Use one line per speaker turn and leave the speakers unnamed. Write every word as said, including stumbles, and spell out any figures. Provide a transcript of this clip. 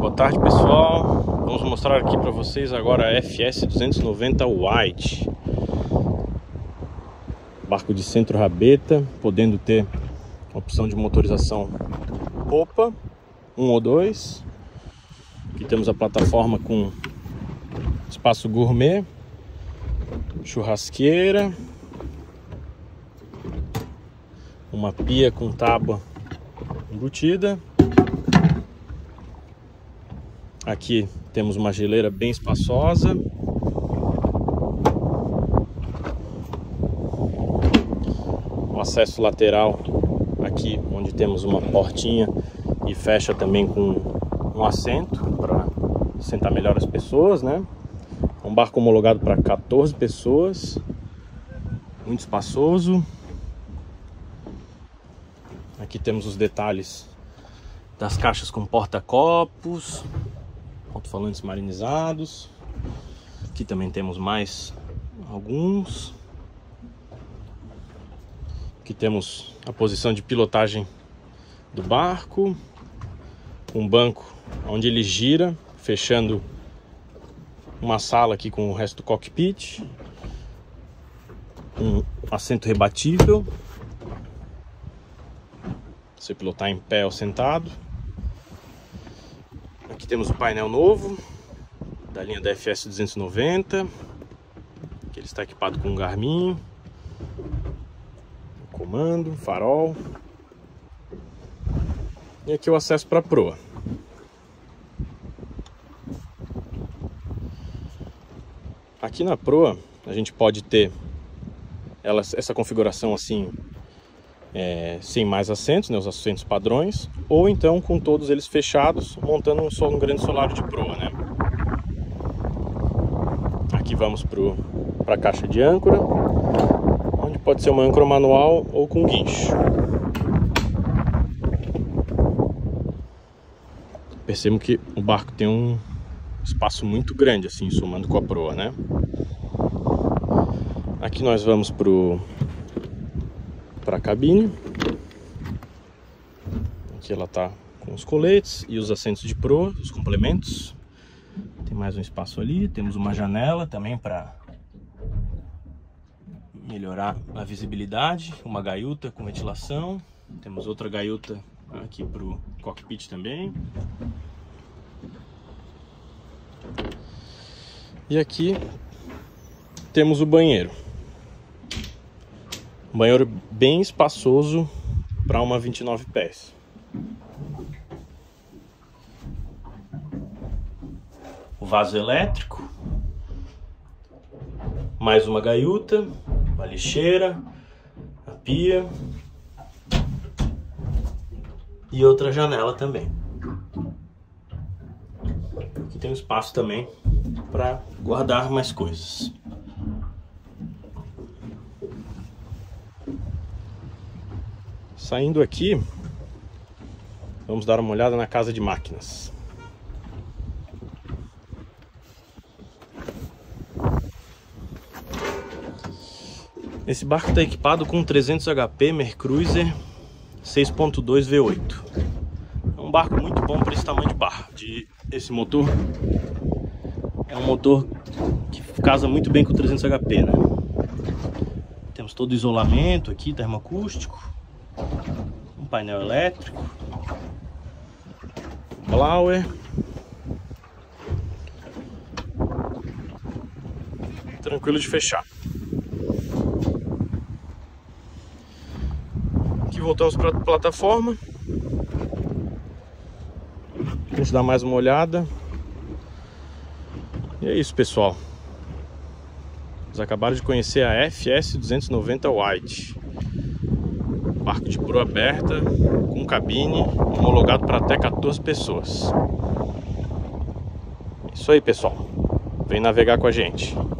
Boa tarde, pessoal. Vamos mostrar aqui para vocês agora a F S duzentos e noventa White, barco de centro rabeta, podendo ter opção de motorização popa um ou dois. Aqui temos a plataforma com espaço gourmet, churrasqueira, uma pia com tábua embutida. Aqui temos uma geleira bem espaçosa, um acesso lateral aqui onde temos uma portinha e fecha também com um assento para sentar melhor as pessoas, né? Um barco homologado para quatorze pessoas, muito espaçoso. Aqui temos os detalhes das caixas com porta-copos, alto-falantes marinizados. Aqui também temos mais alguns. Aqui temos a posição de pilotagem do barco, um banco onde ele gira, fechando uma sala aqui com o resto do cockpit, um assento rebatível, você pilotar em pé ou sentado. Aqui temos o painel novo da linha da F S duzentos e noventa, que ele está equipado com um Garmin, um comando, farol. E aqui o acesso para a proa. Aqui na proa a gente pode ter ela, essa configuração assim, É, sem mais assentos, né, os assentos padrões, ou então com todos eles fechados, montando um, sol, um grande solário de proa, né? Aqui vamos para a caixa de âncora, onde pode ser uma âncora manual ou com guincho. Percebam que o barco tem um espaço muito grande, assim, somando com a proa, né? Aqui nós vamos pro para a cabine. Aqui ela tá com os coletes e os assentos de proa, os complementos. Tem mais um espaço ali, temos uma janela também para melhorar a visibilidade, uma gaiuta com ventilação. Temos outra gaiuta aqui para o cockpit também. E aqui temos o banheiro. Um banheiro bem espaçoso para uma vinte e nove pés. O vaso elétrico, mais uma gaiuta, uma lixeira, a pia e outra janela também. Aqui tem um espaço também para guardar mais coisas. Saindo aqui, vamos dar uma olhada na casa de máquinas. Esse barco está equipado com trezentos H P Mercruiser seis ponto dois V oito. É um barco muito bom para esse tamanho de barco. De, esse motor é um motor que casa muito bem com o trezentos H P, né? Temos todo o isolamento aqui, termoacústico. Um painel elétrico, blower, tranquilo de fechar. Aqui voltamos para a plataforma. A gente dá mais uma olhada. E é isso, pessoal. Vocês acabaram de conhecer a F S duzentos e noventa White. Barco de proa aberta, com cabine, homologado para até quatorze pessoas. É isso aí, pessoal. Vem navegar com a gente.